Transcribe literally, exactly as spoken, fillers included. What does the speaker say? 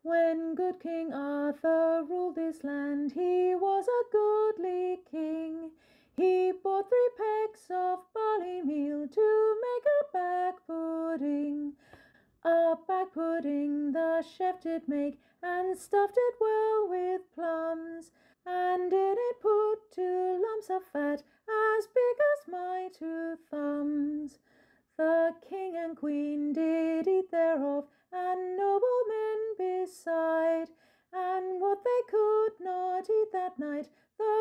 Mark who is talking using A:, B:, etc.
A: When good King Arthur ruled this land, he was a goodly king. He bought three pecks of barley meal to make a bag pudding. A bag pudding the chef did make, and stuffed it well with plums, and in it put two lumps of fat as big as my two thumbs. The king and queen did eat thereof, and noblemen beside, and what they could not eat that night, the